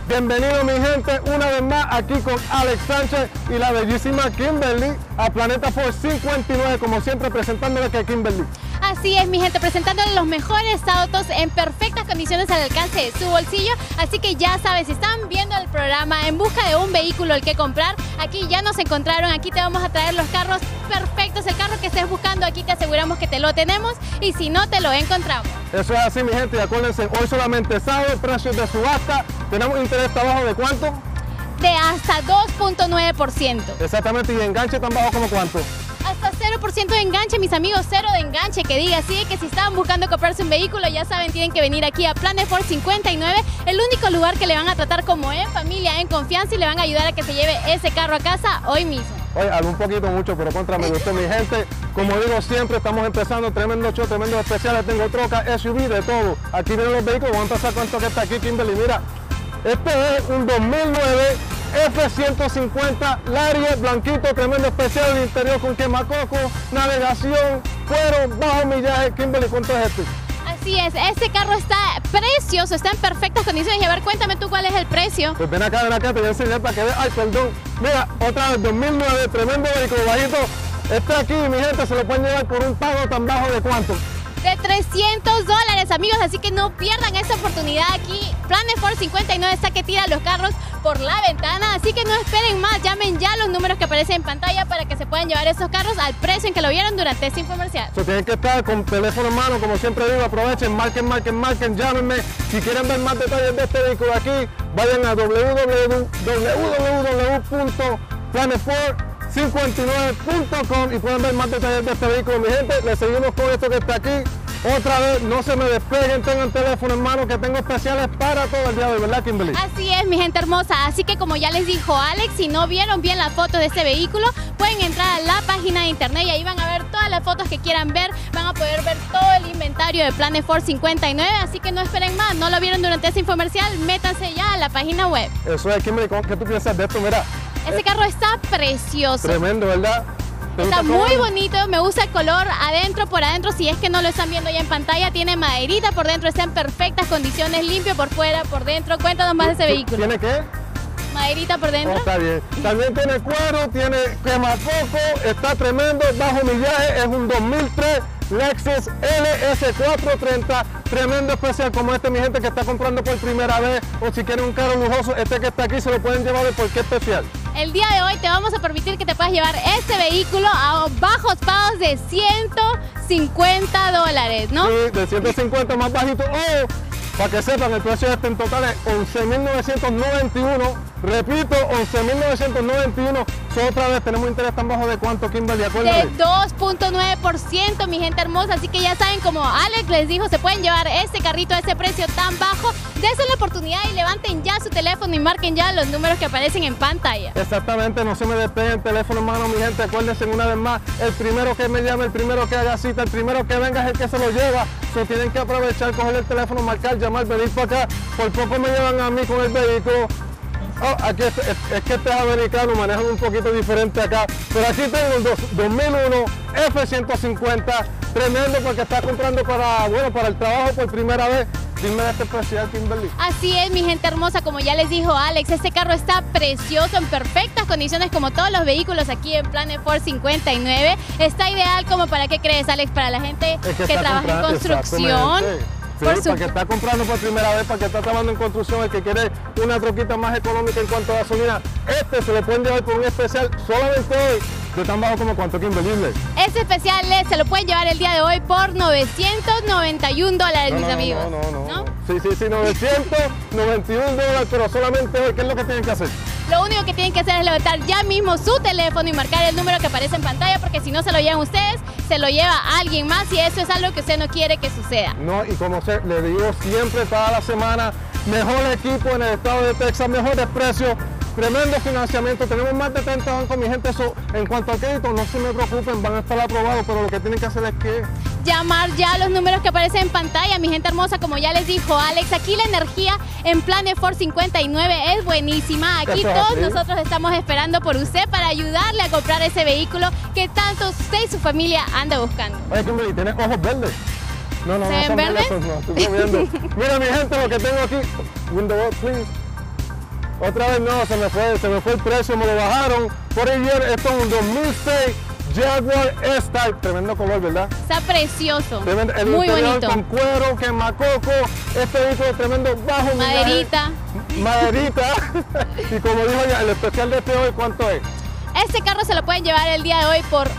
Bienvenido mi gente, una vez más aquí con Alex Sánchez y la bellísima Kimberly a Planeta Ford 59, como siempre presentándoles que Kimberly. Así es mi gente, presentándoles los mejores autos en perfectas condiciones al alcance de su bolsillo. Así que ya sabes, si están viendo el programa en busca de un vehículo el que comprar, aquí ya nos encontraron, aquí te vamos a traer los carros perfectos. El carro que estés buscando aquí te aseguramos que te lo tenemos y si no te lo encontramos. Eso es así mi gente, y acuérdense, hoy solamente sábado, precios de subasta, tenemos interés abajo de ¿cuánto? De hasta 2.9%. Exactamente, y enganche tan bajo como ¿cuánto? Hasta 0% de enganche, mis amigos, 0 de enganche, que diga así, que si estaban buscando comprarse un vehículo, ya saben, tienen que venir aquí a Planet Ford 59, el único lugar que le van a tratar como en familia, en confianza y le van a ayudar a que se lleve ese carro a casa hoy mismo. Oye, hablo un poquito mucho, pero contra me gustó mi gente. Como digo siempre, estamos empezando, tremendo show, tremendos especiales, tengo troca, SUV, de todo. Aquí vienen los vehículos, vamos a empezar con esto que está aquí, Kimberly, mira. Este es un 2009 F-150 Lariat blanquito, tremendo especial, el interior con quemacoco, navegación, cuero, bajo millaje. Kimberly, ¿cuánto es este? Así es, este carro está precioso, está en perfectas condiciones. Y a ver, cuéntame tú cuál es el precio. Pues ven acá, te voy a enseñar para que veas. Ay, perdón. Mira, otra vez, 2009, tremendo vehículo, bajito. Este aquí, mi gente, se lo pueden llevar por un pago tan bajo de ¿cuánto? De $300, amigos, así que no pierdan esta oportunidad aquí. Planet Ford 59 está que tira los carros por la ventana, así que no esperen más, llamen ya los números que aparecen en pantalla para que se puedan llevar esos carros al precio en que lo vieron durante este infomercial. Tienen que estar con teléfono en mano, como siempre digo, aprovechen, marquen, llámenme. Si quieren ver más detalles de este vehículo aquí, vayan a www.planetford59.com y pueden ver más detalles de este vehículo. Mi gente, les seguimos con esto que está aquí. Otra vez, no se me despeguen, tengan teléfono en mano que tengo especiales para todo el día de hoy, ¿verdad, Kimberly? Así es, mi gente hermosa. Así que como ya les dijo Alex, si no vieron bien la foto de este vehículo, pueden entrar a la página de internet y ahí van a ver todas las fotos que quieran ver. Van a poder ver todo el inventario de Planet Ford 59, así que no esperen más. No lo vieron durante este infomercial, métanse ya a la página web. Eso es, Kimberly, ¿qué tú piensas de esto? Mira. Ese carro está precioso. Tremendo, ¿verdad? Está muy bonito, me gusta el color adentro, por adentro, si es que no lo están viendo ya en pantalla, tiene maderita por dentro, está en perfectas condiciones, limpio por fuera, por dentro. Cuéntanos más de ese vehículo. ¿Tiene qué? Maderita por dentro. Está bien. También tiene cuero, tiene quemacoco, está tremendo, bajo millaje, es un 2003 Lexus LS430, tremendo especial como este, mi gente que está comprando por primera vez, o si quieren un carro lujoso, este que está aquí se lo pueden llevar. ¿De por qué especial? El día de hoy te vamos a permitir que te puedas llevar este vehículo a bajos pagos de $150, ¿no? Sí, de 150 más bajito. Oh, para que sepan, el precio de este en total es $11.991. Repito, $11.991. Otra vez tenemos interés tan bajo de ¿cuánto, Kimberly? Acuérdate. De 2.9%, mi gente hermosa. Así que ya saben, como Alex les dijo, se pueden llevar este carrito a ese precio tan bajo. Dense la oportunidad y levanten ya su teléfono y marquen ya los números que aparecen en pantalla. Exactamente, no se me despeguen, teléfono en mano, mi gente. Acuérdense una vez más, el primero que me llame, el primero que haga cita, el primero que venga es el que se lo lleva. Tienen que aprovechar, coger el teléfono, marcar, llamar, venir para acá. Por poco me llevan a mí con el vehículo. Oh, aquí es que este es americano, manejan un poquito diferente acá. Pero aquí tengo el 2001 F-150, tremendo porque está comprando para el trabajo por primera vez. Dime de este especial, Kimberly. Así es, mi gente hermosa, como ya les dijo Alex, este carro está precioso, en perfectas condiciones como todos los vehículos aquí en Planet Ford 59. Está ideal como para qué crees, Alex, para la gente que trabaja en construcción. Sí, para que está comprando por primera vez, para que está trabajando en construcción, el que quiere una troquita más económica en cuanto a gasolina, este se le pueden llevar por un especial solamente hoy, de tan bajo como cuánto, Kimberly. Este especial se lo pueden llevar el día de hoy por $991, mis amigos. No. Sí, $991, pero solamente hoy. ¿Qué es lo que tienen que hacer? Lo único que tienen que hacer es levantar ya mismo su teléfono y marcar el número que aparece en pantalla, porque si no se lo llevan ustedes, se lo lleva alguien más y eso es algo que usted no quiere que suceda. No, y como le digo siempre, toda la semana, mejor equipo en el estado de Texas, mejores precios, tremendo financiamiento, tenemos más de 30 bancos, mi gente. Eso, en cuanto al crédito, no se me preocupen, van a estar aprobados, pero lo que tienen que hacer es que llamar ya a los números que aparecen en pantalla, mi gente hermosa, como ya les dijo Alex. Aquí la energía en Planet Ford 59 es buenísima. Aquí todos nosotros estamos esperando por usted para ayudarle a comprar ese vehículo que tanto usted y su familia anda buscando. Oye, Kimberly, ¿tienes ojos verdes? No, ¿Se ven verdes? No, estoy viendo. Mira, mi gente, lo que tengo aquí. Window up, please. Otra vez no, se me fue el precio, me lo bajaron. Por ayer, esto es un 2006 Jaguar S-Type, tremendo color, ¿verdad? Está precioso, tremendo, el muy interior bonito. con cuero, quemacoco, este vehículo tremendo bajo Maderita. Maderita. Y como dijo ya, el especial de este hoy, ¿cuánto es? Este carro se lo pueden llevar el día de hoy por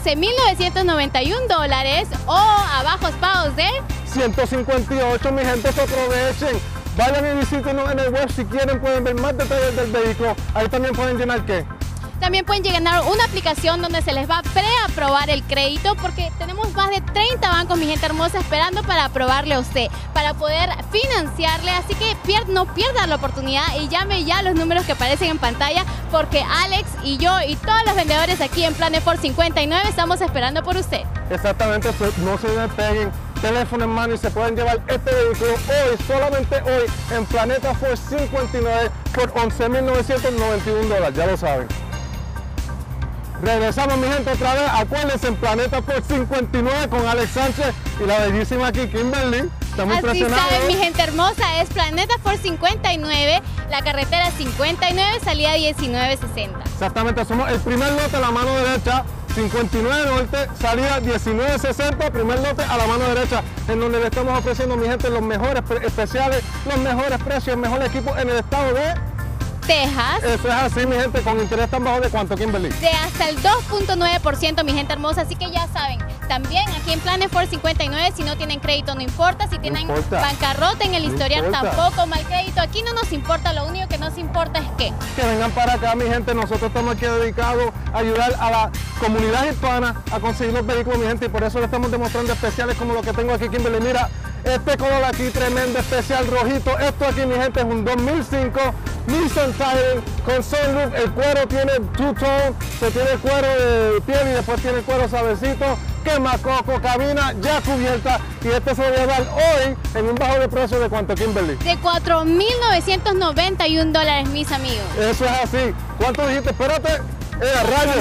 $11,991 o a bajos pagos de 158, mi gente, se aprovechen. Vayan y visítenos en el web si quieren, pueden ver más detalles del vehículo. Ahí también pueden llenar ¿qué? También pueden llenar una aplicación donde se les va a preaprobar el crédito porque tenemos más de 30 bancos, mi gente hermosa, esperando para aprobarle a usted, para poder financiarle. Así que no pierda la oportunidad y llame ya a los números que aparecen en pantalla porque Alex y yo y todos los vendedores aquí en Planet Ford 59 estamos esperando por usted. Exactamente, no se despeguen, teléfono en mano y se pueden llevar este vehículo hoy, solamente hoy, en Planeta Ford 59 por $11,991, ya lo saben. Regresamos, mi gente, otra vez. Acuérdense, en Planeta Ford 59 con Alex Sánchez y la bellísima aquí, Kimberly. Estamos Así impresionados. saben, mi gente hermosa, es Planeta Ford 59, la carretera 59, salida 1960. Exactamente, somos el primer lote a la mano derecha, 59 norte, salida 1960, primer lote a la mano derecha, en donde le estamos ofreciendo, mi gente, los mejores especiales, los mejores precios, el mejor equipo en el estado de Texas. Eso es así, mi gente, con interés tan bajo de cuánto, Kimberly. De hasta el 2.9%, mi gente hermosa, así que ya saben, también aquí en Planet Ford 59, si no tienen crédito no importa, si tienen bancarrota en el historial tampoco, mal crédito, aquí no nos importa, lo único que nos importa es que vengan para acá, mi gente, nosotros estamos aquí dedicados a ayudar a la comunidad hispana a conseguir los vehículos, mi gente, y por eso le estamos demostrando especiales como lo que tengo aquí, Kimberly. Mira, este color aquí, tremendo especial rojito, esto aquí, mi gente, es un 2005 Nissan Titan con sunroof, el cuero tiene two-tone, se tiene cuero de piel y después tiene cuero suavecito, quemacoco, cabina ya cubierta y este se va a llevar hoy en un bajo de precio de ¿cuánto, Kimberly? de $4,991, mis amigos. Eso es así. ¿Cuánto dijiste? Espérate, rayo.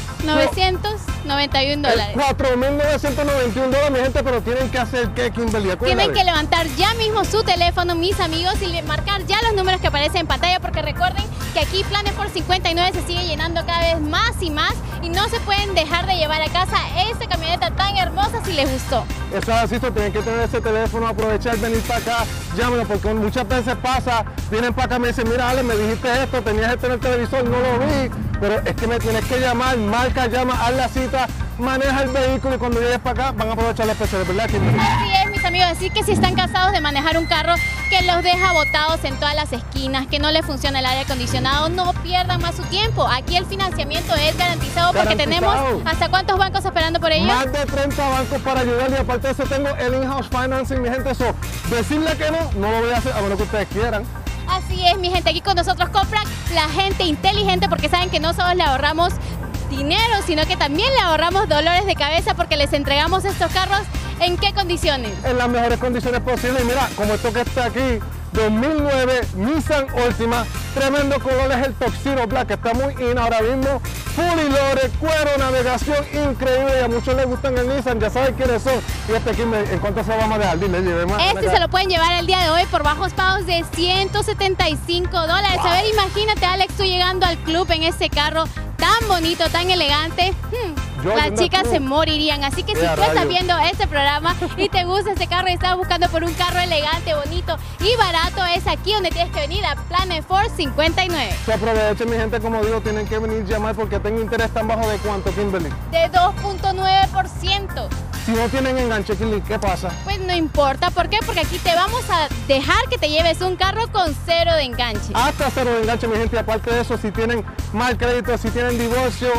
$4,991. $4,991, mi gente, pero tienen que hacer ¿qué, Kimberly? Acuérdate. Tienen que levantar ya mismo su teléfono, mis amigos, y marcar ya los números que aparecen en pantalla, porque recuerden que aquí Planet Ford 59 se sigue llenando cada vez más y más, y no se pueden dejar de llevar a casa esta camioneta tan hermosa si les gustó. Eso es así, tienen que tener ese teléfono, aprovechar, venir para acá, llámenos, porque muchas veces pasa, vienen para acá y me dicen, mira, Ale, me dijiste esto, tenías esto en el televisor, no lo vi, pero es que me tienes que llamar, marca, llama, haz la cita, maneja el vehículo y cuando llegues para acá van a aprovechar los especiales, ¿verdad, Kimberly? Así es, mis amigos, así que si están cansados de manejar un carro que los deja botados en todas las esquinas, que no les funciona el aire acondicionado, no pierdan más su tiempo. Aquí el financiamiento es garantizado porque tenemos ¿hasta cuántos bancos esperando por ellos? Más de 30 bancos para ayudar y aparte de eso tengo el in-house financing, mi gente, eso, decirle que no lo voy a hacer a menos que ustedes quieran. Así es, mi gente, aquí con nosotros compran la gente inteligente porque saben que no solo le ahorramos dinero, sino que también le ahorramos dolores de cabeza porque les entregamos estos carros ¿en qué condiciones? En las mejores condiciones posibles. Y mira, como esto que está aquí, 2009 Nissan Altima, tremendo color, es el Tuxedo Black, que está muy in ahora mismo, fully loaded, cuero, navegación increíble y a muchos les gustan el Nissan, ya saben quiénes son. Y este aquí, ¿en cuánto se lo vamos a dejar? Dile, este se lo pueden llevar el día de hoy por bajos pagos de $175. Wow. A ver, imagínate, Alex, tú llegando al club en este carro tan bonito, tan elegante. Las chicas se morirían, así que si tú estás viendo este programa y te gusta este carro y estás buscando por un carro elegante, bonito y barato, es aquí donde tienes que venir a Planet Ford 59. Se aprovechen, mi gente, como digo, tienen que venir a llamar porque tengo interés tan bajo de ¿cuánto, Kimberly? De 2.9%. Si no tienen enganche, ¿qué pasa? Pues no importa, ¿por qué? Porque aquí te vamos a dejar que te lleves un carro con 0 de enganche. Hasta 0 de enganche, mi gente, y aparte de eso, si tienen mal crédito, si tienen divorcio,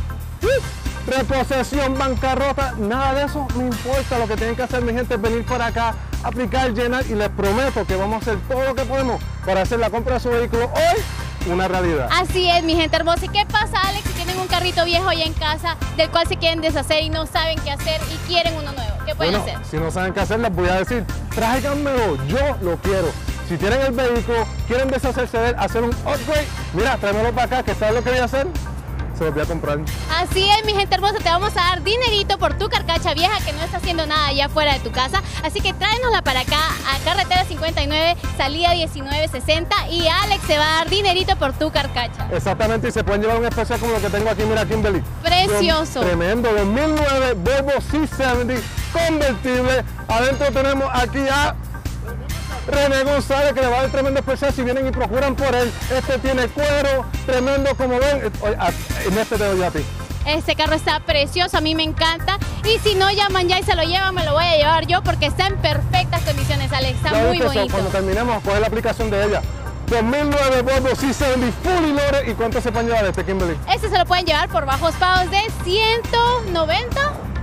reposesión, bancarrota, nada de eso no importa. Lo que tienen que hacer, mi gente, es venir por acá, aplicar, llenar y les prometo que vamos a hacer todo lo que podemos para hacer la compra de su vehículo hoy una realidad. Así es, mi gente hermosa. ¿Y qué pasa, Alex, si tienen un carrito viejo ahí en casa del cual se quieren deshacer y no saben qué hacer y quieren uno nuevo? ¿Qué pueden hacer? Si no saben qué hacer, les voy a decir, tráiganmelo, yo lo quiero. Si tienen el vehículo, quieren deshacerse de él, hacer un upgrade, mira, tráemelo para acá, que ¿sabes lo que voy a hacer? se los voy a comprar. Así es, mi gente hermosa, te vamos a dar dinerito por tu carcacha vieja que no está haciendo nada allá fuera de tu casa. Así que tráenosla para acá, a carretera 59, salida 1960, y Alex se va a dar dinerito por tu carcacha. Exactamente, y se pueden llevar un especial como lo que tengo aquí, mira, Kimberly. Precioso. Tremendo, 2009 Volvo C70 convertible. Adentro tenemos aquí a René González, que le va a dar tremendo especial si vienen y procuran por él. Este tiene cuero, tremendo, como ven. En este te doy a ti. Este carro está precioso, a mí me encanta. Y si no llaman ya y se lo llevan, me lo voy a llevar yo porque está en perfectas condiciones, Alex. Está muy bonito. Cuando terminemos, coger la aplicación de ella. 2009 Volvo C70 fully loaded. ¿Y cuánto se pueden llevar este, Kimberly? Este se lo pueden llevar por bajos pagos de 190.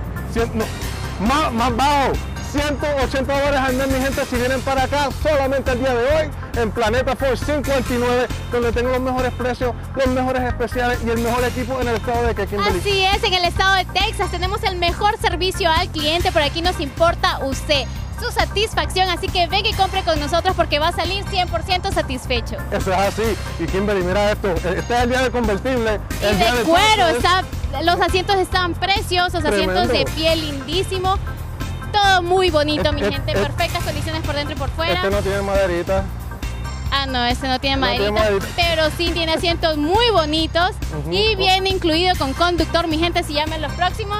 Más bajo. $180 al mes, mi gente, si vienen para acá solamente el día de hoy en Planeta Ford 59, donde tengo los mejores precios, los mejores especiales y el mejor equipo en el estado de Kimberly. Así es, en el estado de Texas tenemos el mejor servicio al cliente, por aquí nos importa usted, su satisfacción, así que venga y compre con nosotros porque va a salir 100% satisfecho. Eso es así. Y Kimberly, mira esto, este es el día del convertible. Y el día de del cuero, los asientos están preciosos, asientos de piel lindísimo. Todo muy bonito, mi gente, perfectas condiciones por dentro y por fuera. Este no tiene maderita. Ah, no, este no tiene maderita, pero sí tiene asientos muy bonitos y viene incluido con conductor, mi gente, si llaman los próximos.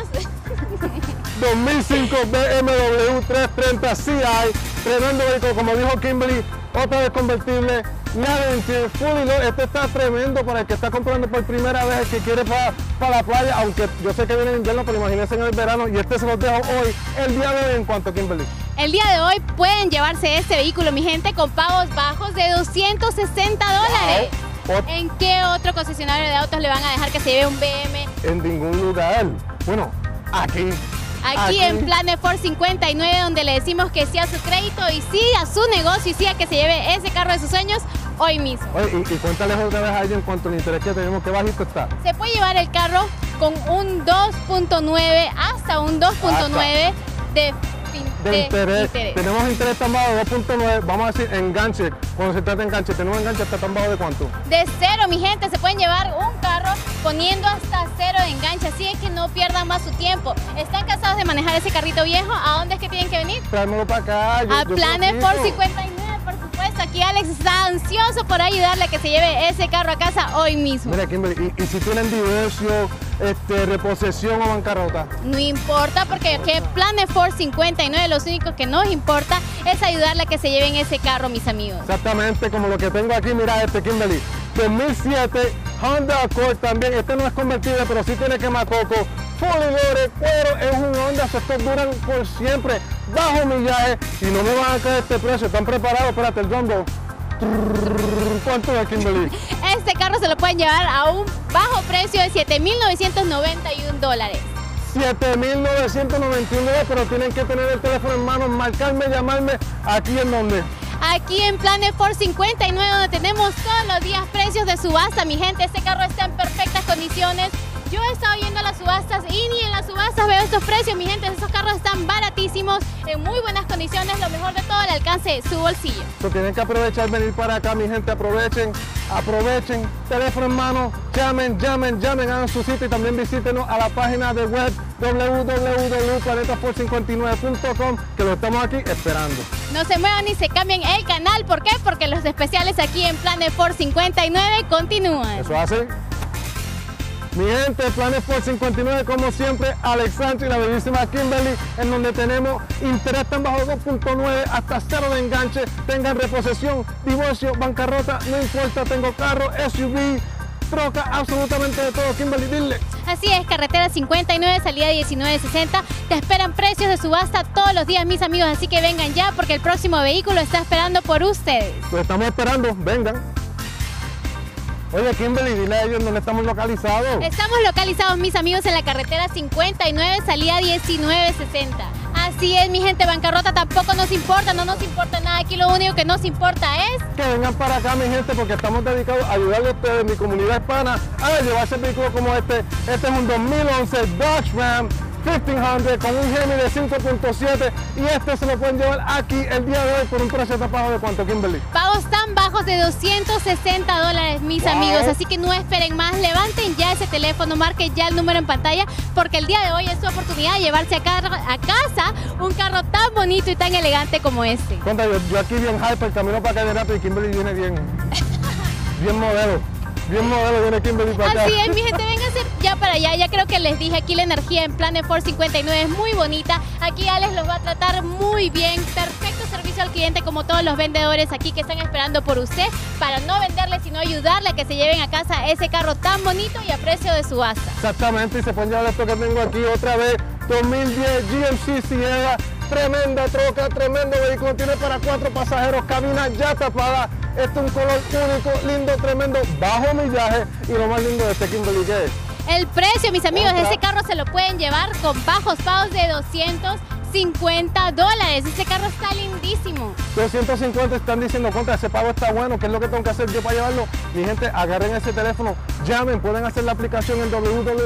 2005 BMW 330 CI, tremendo vehículo, como dijo Kimberly, otra vez convertible, nada en fully loaded. Este está tremendo para el que está comprando por primera vez, el que quiere para la playa, aunque yo sé que viene en invierno, pero imagínense en el verano, y este se los dejo hoy, el día de hoy. ¿En cuánto, Kimberly? El día de hoy pueden llevarse este vehículo, mi gente, con pagos bajos de $260. Wow. ¿En qué otro concesionario de autos le van a dejar que se lleve un BM? En ningún lugar. Bueno, Aquí en Planet Ford 59, donde le decimos que sí a su crédito y sí a su negocio y sí a que se lleve ese carro de sus sueños hoy mismo. Oye, y cuéntale otra vez a alguien cuánto el interés que tenemos, qué bajito está. Se puede llevar el carro con un 2.9 hasta un 2.9 de interés. Tenemos interés tan bajo de 2.9, vamos a decir enganche. Cuando se trata de enganche, tenemos enganche hasta tan bajo de cuánto. De cero, mi gente, se pueden llevar un carro poniendo hasta cero de enganche, así es que no pierdan más su tiempo. ¿Están cansados de manejar ese carrito viejo? ¿A dónde es que tienen que venir? Tráemelo para acá. A Planet Ford 59, por supuesto. Aquí Alex está ansioso por ayudarle a que se lleve ese carro a casa hoy mismo. Mira, Kimberly, y si tienen divorcio, reposesión o bancarrota. No importa, porque aquí en Planet Ford 59 lo único que nos importa es ayudarle a que se lleven ese carro, mis amigos. Exactamente, como lo que tengo aquí, mira Kimberly. 2007 Honda Accord también, este no es convertible, pero sí tiene quemacoco, fully loaded, pero es un Honda, estos duran por siempre, bajo millaje, y no me van a caer este precio. ¿Están preparados? Espérate, el drum roll. ¿Cuánto es, Kimberly? Este carro se lo pueden llevar a un bajo precio de $7,991. $7,991, pero tienen que tener el teléfono en mano, marcarme, llamarme. ¿Aquí en dónde? Aquí en Planet Ford 59, donde tenemos todos los días precios de subasta, mi gente. Este carro está en perfectas condiciones. Yo he estado yendo a las subastas y ni en las subastas veo estos precios, mi gente. Estos carros están baratísimos, en muy buenas condiciones, lo mejor de todo al alcance de su bolsillo. Tienen que aprovechar venir para acá, mi gente. Aprovechen, teléfono en mano, llamen, hagan su cita y también visítenos a la página de web www.planetaford59.com, que lo estamos aquí esperando. No se muevan ni se cambien el canal, ¿por qué? Porque los especiales aquí en Planet Ford 59 continúan. Eso hace. Mi gente, Planet Ford 59, como siempre, Alex Sánchez y la bellísima Kimberly, en donde tenemos interés tan bajo 2.9 hasta cero de enganche. Tengan reposesión, divorcio, bancarrota, no importa, tengo carro, SUV, troca, absolutamente de todo. Kimberly, dile. Así es, carretera 59, salida 1960. Te esperan precios de subasta todos los días, mis amigos, así que vengan ya porque el próximo vehículo está esperando por ustedes. Pues estamos esperando, vengan. Oye, Kimberly, dile a ellos dónde estamos localizados. Estamos localizados, mis amigos, en la carretera 59, salida 1960. Así es, mi gente, bancarrota tampoco nos importa, no nos importa nada. Aquí lo único que nos importa es que vengan para acá, mi gente, porque estamos dedicados a ayudarle a ustedes, mi comunidad hispana, a llevarse vehículos como este. Este es un 2011 Dodge Ram 1500 con un Gemini de 5.7 y este se lo pueden llevar aquí el día de hoy por un precio tan bajo de ¿cuánto, Kimberly? Pagos tan bajos de $260, mis amigos, así que no esperen más, levanten ya ese teléfono, marquen ya el número en pantalla, porque el día de hoy es su oportunidad de llevarse a casa un carro tan bonito y tan elegante como este. Conta, yo aquí bien hyper, camino para acá de rápido y Kimberly viene bien modelo. Bien modelo, viene Kimberly para acá. Así es, mi gente, vénganse ya para allá. Ya creo que les dije, aquí la energía en Planet Ford 59 es muy bonita. Aquí Alex los va a tratar muy bien. Perfecto servicio al cliente, como todos los vendedores aquí que están esperando por usted para no venderle, sino ayudarle a que se lleven a casa ese carro tan bonito y a precio de subasta. Exactamente, y se pueden llevar esto que tengo aquí otra vez. 2010 GMC Sierra. Tremenda troca, tremendo vehículo, tiene para 4 pasajeros, cabina ya tapada. Este es un color único, lindo, tremendo, bajo millaje y lo más lindo de este Kimberly, ¿qué es? El precio, mis amigos, de ese carro se lo pueden llevar con bajos pagos de $250. Ese carro está lindísimo. 250 están diciendo, contra, ese pago está bueno, ¿qué es lo que tengo que hacer yo para llevarlo? Mi gente, agarren ese teléfono, llamen, pueden hacer la aplicación en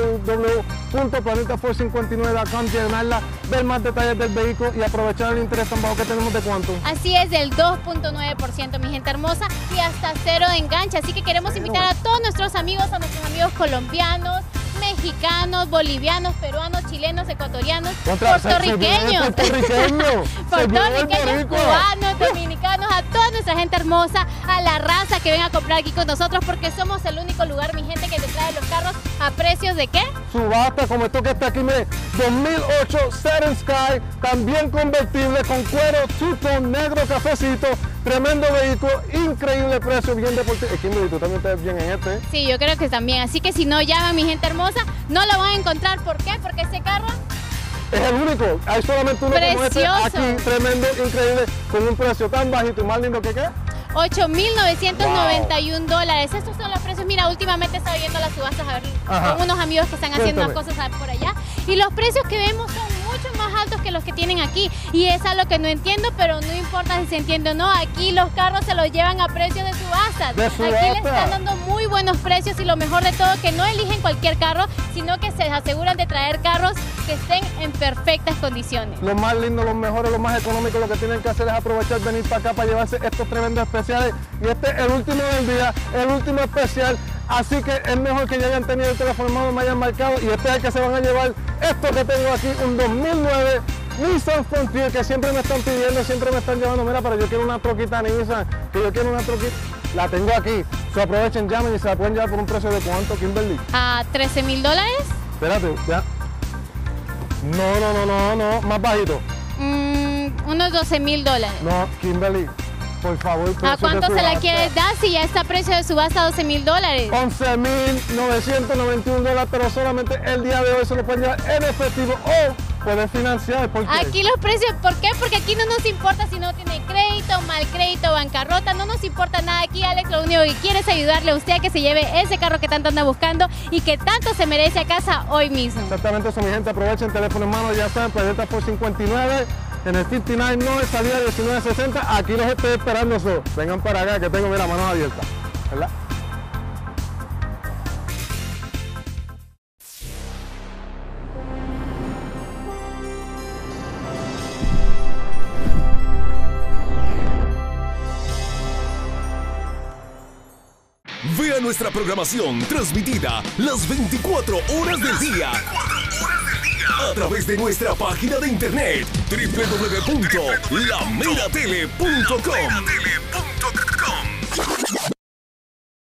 www.planetaford59.com, llenarla, ver más detalles del vehículo y aprovechar el interés tan bajo que tenemos de cuánto. Así es, del 2.9%, mi gente hermosa, y hasta 0 de enganche. Así que queremos invitar a todos nuestros amigos colombianos, mexicanos, bolivianos, peruanos, chilenos, ecuatorianos, puertorriqueños, cubanos, dominicanos, a toda nuestra gente hermosa, a la raza que venga a comprar aquí con nosotros, porque somos el único lugar, mi gente, que te trae los carros a precios de ¿qué? Subasta, como esto que está aquí, mire, 2008 Saturn Sky, también convertible, con cuero, two-tone, negro, cafecito, tremendo vehículo, increíble precio, bien deportivo. Kimberly, tú también estás bien en este, ¿eh? Sí, yo creo que también, así que si no llaman, mi gente hermosa, no lo van a encontrar. ¿Por qué? Porque ese carro es el único, hay solamente uno como este aquí, tremendo, increíble, con un precio tan bajito y más lindo que ¿qué? $8,991. Estos son los precios. Mira, últimamente he estado viendo las subastas a ver con unos amigos que están haciendo cosas por allá. Y los precios que vemos son mucho más altos que los que tienen aquí. Y es algo que no entiendo, pero no importa si se entiende o no. Aquí los carros se los llevan a precios de subastas. Aquí le están dando muy buenos precios y lo mejor de todo, que no eligen cualquier carro, sino que se aseguran de traer carros que estén en perfectas condiciones. Lo más lindo, los mejores, lo más económico, lo que tienen que hacer es aprovechar, venir para acá para llevarse estos tremendos especiales. Y este es el último del día, el último especial. Así que es mejor que ya hayan tenido el teléfono en mano, me hayan marcado. Y este es el que se van a llevar esto que tengo aquí, un 2009 Nissan Frontier, que siempre me están pidiendo, siempre me están llevando. Mira, pero yo quiero una troquita Nissan, que yo quiero una troquita. La tengo aquí. Se aprovechen, llamen y se la pueden llevar por un precio de ¿cuánto, Kimberly? ¿A $13,000? Espérate, ya. No, más bajito. Unos $12,000. No, Kimberly, por favor. ¿A cuánto se la quieres dar si ya está a precio de subasta $12,000? $11,991, pero solamente el día de hoy se lo pueden llevar en efectivo o pueden financiar. ¿Por qué? Aquí los precios, ¿por qué? Porque aquí no nos importa si no tiene crédito, mal crédito, bancarrota, no nos importa nada. Aquí Alex lo único que quiere es ayudarle a usted a que se lleve ese carro que tanto anda buscando y que tanto se merece a casa hoy mismo. Exactamente eso, mi gente, aprovechen, teléfono en mano, ya saben, Planeta Ford 59. En el 59 no es salida 1960, aquí los estoy esperando. Vengan para acá que tengo, mira, manos abiertas, ¿verdad? Vea nuestra programación transmitida las 24 horas del día. A través de nuestra página de internet www.lameratele.com.